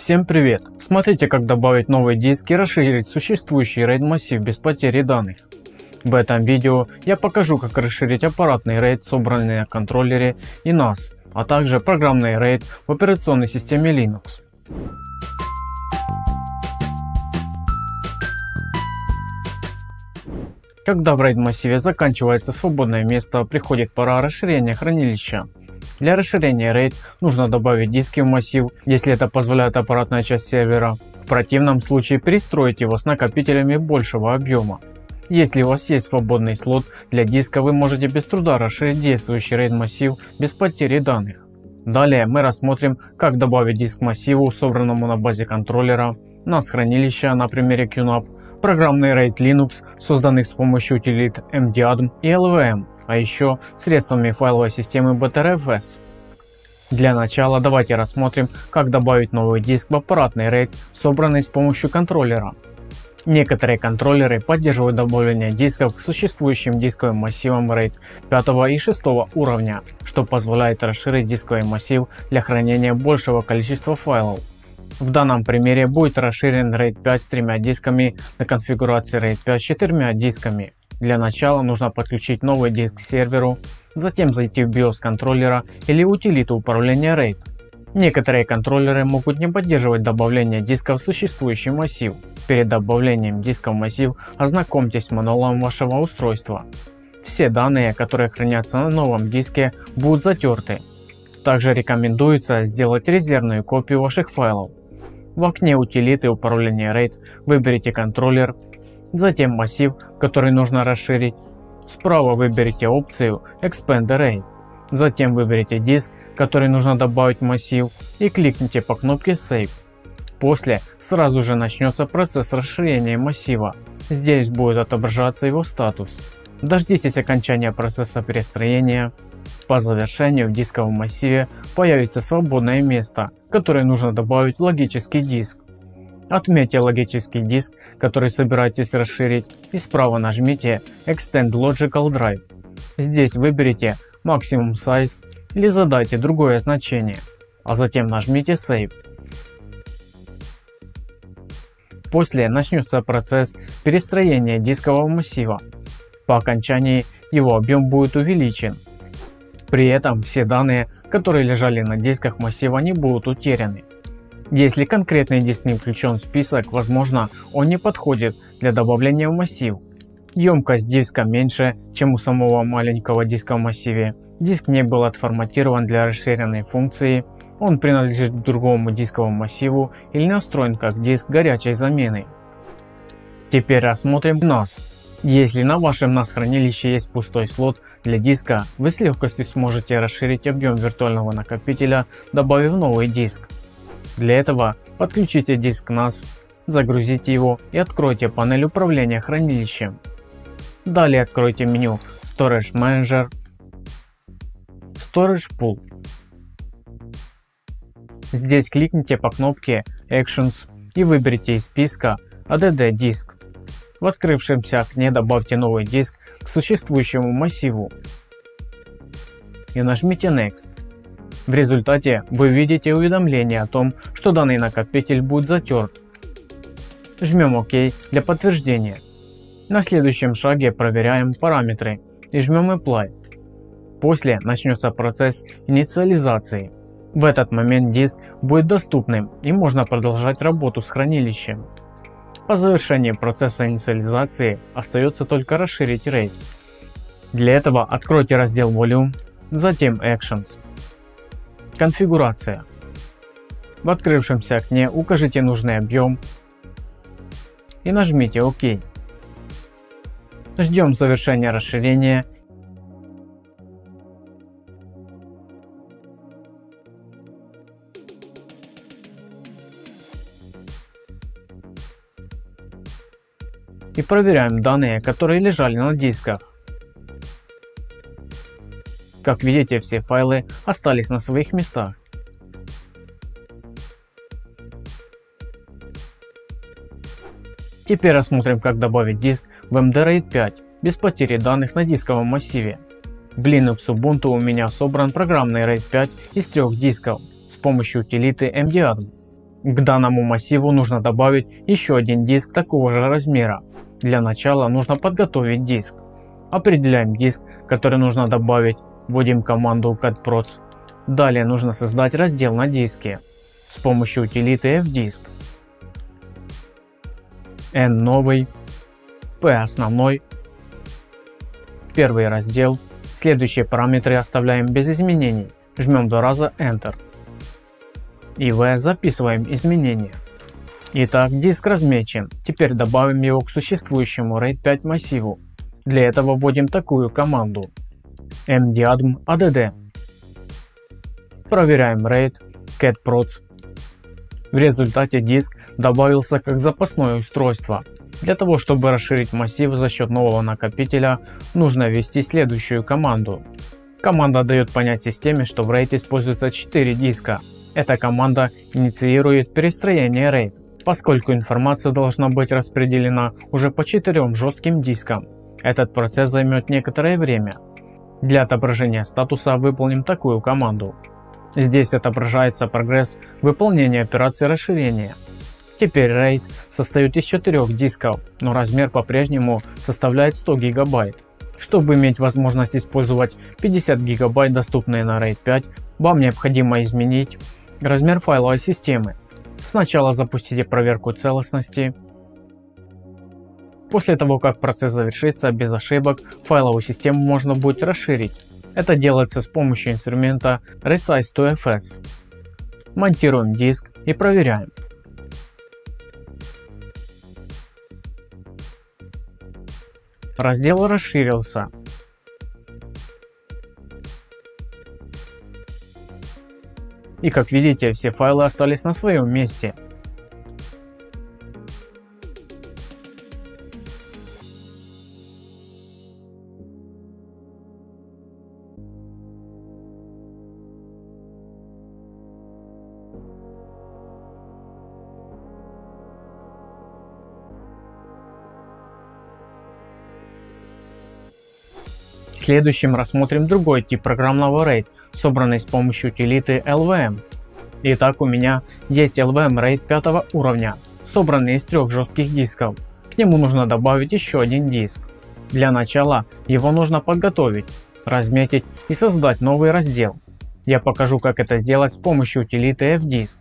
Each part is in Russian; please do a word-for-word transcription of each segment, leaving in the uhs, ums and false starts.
Всем привет! Смотрите, как добавить новый диск и расширить существующий RAID массив без потери данных. В этом видео я покажу, как расширить аппаратный RAID, собранный на контроллере и нас, а также программный RAID в операционной системе Linux. Когда в RAID массиве заканчивается свободное место, приходит пора расширения хранилища. Для расширения RAID нужно добавить диски в массив, если это позволяет аппаратная часть сервера. В противном случае перестроить его с накопителями большего объема. Если у вас есть свободный слот для диска, вы можете без труда расширить действующий RAID массив без потери данных. Далее мы рассмотрим, как добавить диск к массиву, собранному на базе контроллера, нас хранилища на примере QNAP, программный RAID Linux, созданных с помощью утилит эм ди адм и эл ви эм. А еще средствами файловой системы би ти ар эф эс. Для начала давайте рассмотрим, как добавить новый диск в аппаратный RAID, собранный с помощью контроллера. Некоторые контроллеры поддерживают добавление дисков к существующим дисковым массивам RAID пятого и шестого уровня, что позволяет расширить дисковый массив для хранения большего количества файлов. В данном примере будет расширен RAID пять с тремя дисками на конфигурации RAID пять с четырьмя дисками. Для начала нужно подключить новый диск к серверу, затем зайти в биос контроллера или утилиту управления RAID. Некоторые контроллеры могут не поддерживать добавление диска в существующий массив. Перед добавлением диска в массив ознакомьтесь с мануалом вашего устройства. Все данные, которые хранятся на новом диске, будут затерты. Также рекомендуется сделать резервную копию ваших файлов. В окне утилиты управления RAID выберите контроллер, затем массив, который нужно расширить. Справа выберите опцию Expand RAID. Затем выберите диск, который нужно добавить в массив, и кликните по кнопке Save. После сразу же начнется процесс расширения массива. Здесь будет отображаться его статус. Дождитесь окончания процесса перестроения. По завершению в дисковом массиве появится свободное место, которое нужно добавить в логический диск. Отметьте логический диск, который собираетесь расширить, и справа нажмите Extend Logical Drive. Здесь выберите Maximum Size или задайте другое значение, а затем нажмите Save. После начнется процесс перестроения дискового массива. По окончании его объем будет увеличен. При этом все данные, которые лежали на дисках массива, не будут утеряны. Если конкретный диск не включен в список, возможно, он не подходит для добавления в массив. Емкость диска меньше, чем у самого маленького диска в массиве. Диск не был отформатирован для расширенной функции. Он принадлежит к другому дисковому массиву или настроен как диск горячей замены. Теперь рассмотрим нас. Если на вашем нас хранилище есть пустой слот для диска, вы с легкостью сможете расширить объем виртуального накопителя, добавив новый диск. Для этого подключите диск нас, загрузите его и откройте панель управления хранилищем. Далее откройте меню Storage Manager, Storage Pool. Здесь кликните по кнопке Actions и выберите из списка эй ди ди диск. В открывшемся окне добавьте новый диск к существующему массиву и нажмите Next. В результате вы видите уведомление о том, что данный накопитель будет затерт. Жмем ОК для подтверждения. На следующем шаге проверяем параметры и жмем Apply. После начнется процесс инициализации. В этот момент диск будет доступным и можно продолжать работу с хранилищем. По завершении процесса инициализации остается только расширить RAID. Для этого откройте раздел Volume, затем Actions. Конфигурация. В открывшемся окне укажите нужный объем и нажмите ОК. Ждем завершения расширения. И проверяем данные, которые лежали на дисках. Как видите, все файлы остались на своих местах. Теперь рассмотрим, как добавить диск в эм ди RAID пять без потери данных на дисковом массиве. В Linux Ubuntu у меня собран программный RAID пять из трех дисков с помощью утилиты эм ди адм. К данному массиву нужно добавить еще один диск такого же размера. Для начала нужно подготовить диск. Определяем диск, который нужно добавить, вводим команду catproc. Далее нужно создать раздел на диске с помощью утилиты fdisk. N новый, P основной, первый раздел. Следующие параметры оставляем без изменений. Жмем два раза Enter. И V записываем изменения. Итак, диск размечен. Теперь добавим его к существующему рейд пять массиву. Для этого вводим такую команду mdadm add. Проверяем RAID catproc. В результате диск добавился как запасное устройство. Для того, чтобы расширить массив за счет нового накопителя, нужно ввести следующую команду. Команда дает понять системе, что в RAID используется четыре диска. Эта команда инициирует перестроение RAID, поскольку информация должна быть распределена уже по четырем жестким дискам. Этот процесс займет некоторое время. Для отображения статуса выполним такую команду. Здесь отображается прогресс выполнения операции расширения. Теперь RAID состоит из четырех дисков, но размер по-прежнему составляет сто гигабайт. Чтобы иметь возможность использовать пятьдесят гигабайт, доступные на RAID пять, вам необходимо изменить размер файловой системы. Сначала запустите проверку целостности. После того, как процесс завершится без ошибок, файловую систему можно будет расширить. Это делается с помощью инструмента resize to эф эс. Монтируем диск и проверяем. Раздел расширился. И как видите, все файлы остались на своем месте. Следующим рассмотрим другой тип программного RAID, собранный с помощью утилиты эл ви эм. Итак, у меня есть эл ви эм RAID пятого уровня, собранный из трех жестких дисков. К нему нужно добавить еще один диск. Для начала его нужно подготовить, разметить и создать новый раздел. Я покажу, как это сделать с помощью утилиты fdisk.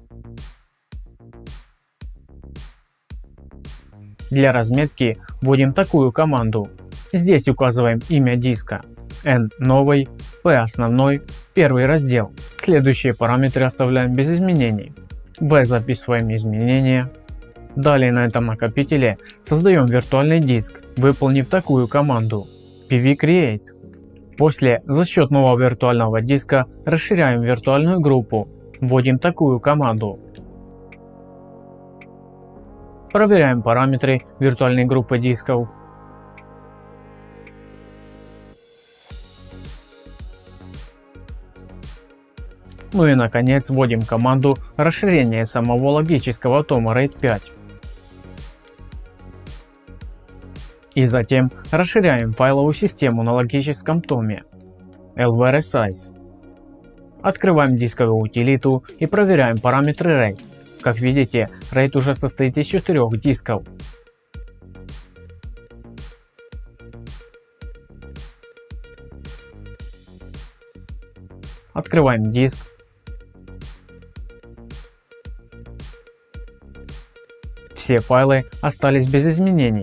Для разметки вводим такую команду. Здесь указываем имя диска, N новый, P основной, первый раздел. Следующие параметры оставляем без изменений. V записываем изменения. Далее на этом накопителе создаем виртуальный диск, выполнив такую команду pvcreate. После за счет нового виртуального диска расширяем виртуальную группу, вводим такую команду. Проверяем параметры виртуальной группы дисков. Ну и наконец вводим команду расширения самого логического тома RAID пять. И затем расширяем файловую систему на логическом томе lvresize. Открываем дисковую утилиту и проверяем параметры RAID. Как видите, RAID уже состоит из четырех дисков. Открываем диск. Все файлы остались без изменений.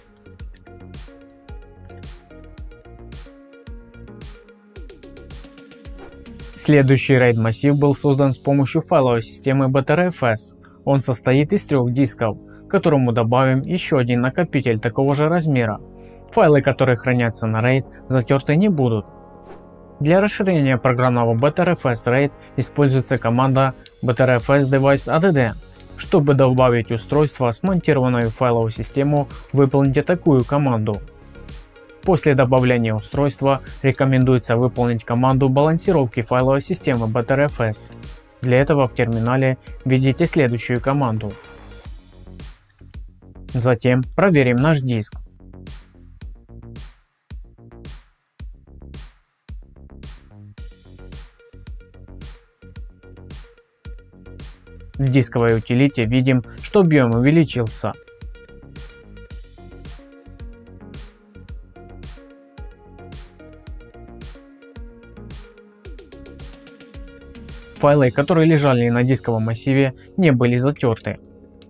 Следующий RAID массив был создан с помощью файловой системы btrfs. Он состоит из трех дисков, к которому добавим еще один накопитель такого же размера. Файлы, которые хранятся на RAID, затерты не будут. Для расширения программного btrfs RAID используется команда btrfs device add. Чтобы добавить устройство, смонтированную файловую систему, выполните такую команду. После добавления устройства рекомендуется выполнить команду балансировки файловой системы btrfs. Для этого в терминале введите следующую команду. Затем проверим наш диск. В дисковой утилите видим, что объем увеличился. Файлы, которые лежали на дисковом массиве, не были затерты.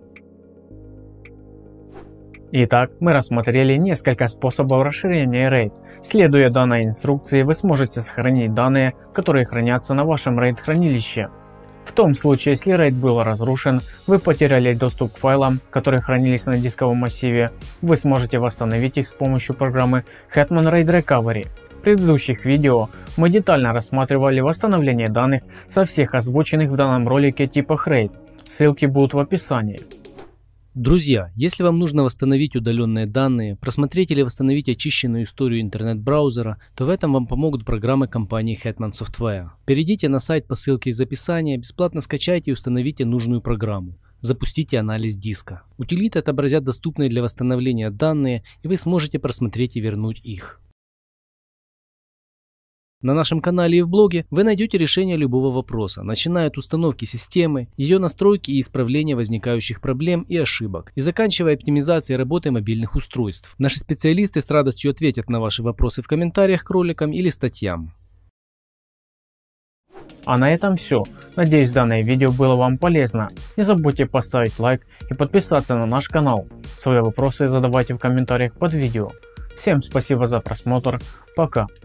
Итак, мы рассмотрели несколько способов расширения RAID. Следуя данной инструкции, вы сможете сохранить данные, которые хранятся на вашем RAID хранилище. В том случае, если RAID был разрушен, вы потеряли доступ к файлам, которые хранились на дисковом массиве, вы сможете восстановить их с помощью программы Hetman RAID Recovery. В предыдущих видео мы детально рассматривали восстановление данных со всех озвученных в данном ролике типах RAID. Ссылки будут в описании. Друзья, если вам нужно восстановить удаленные данные, просмотреть или восстановить очищенную историю интернет-браузера, то в этом вам помогут программы компании Hetman Software. Перейдите на сайт по ссылке из описания, бесплатно скачайте и установите нужную программу. Запустите анализ диска. Утилиты отобразят доступные для восстановления данные, и вы сможете просмотреть и вернуть их. На нашем канале и в блоге вы найдете решение любого вопроса, начиная от установки системы, ее настройки и исправления возникающих проблем и ошибок, и заканчивая оптимизацией работы мобильных устройств. Наши специалисты с радостью ответят на ваши вопросы в комментариях к роликам или статьям. А на этом все. Надеюсь, данное видео было вам полезно. Не забудьте поставить лайк и подписаться на наш канал. Свои вопросы задавайте в комментариях под видео. Всем спасибо за просмотр. Пока.